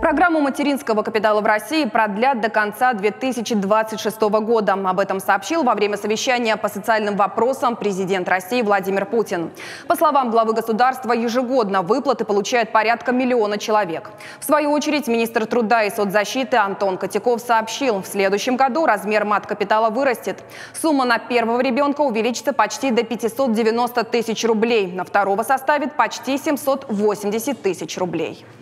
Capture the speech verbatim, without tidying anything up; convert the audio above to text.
Программу материнского капитала в России продлят до конца две тысячи двадцать шестого года. Об этом сообщил во время совещания по социальным вопросам президент России Владимир Путин. По словам главы государства, ежегодно выплаты получают порядка миллиона человек. В свою очередь, министр труда и соцзащиты Антон Котяков сообщил, в следующем году размер мат-капитала вырастет. Сумма на первого ребенка увеличится почти до пятисот девяноста тысяч рублей, на второго составит почти семьсот восемьдесят тысяч рублей.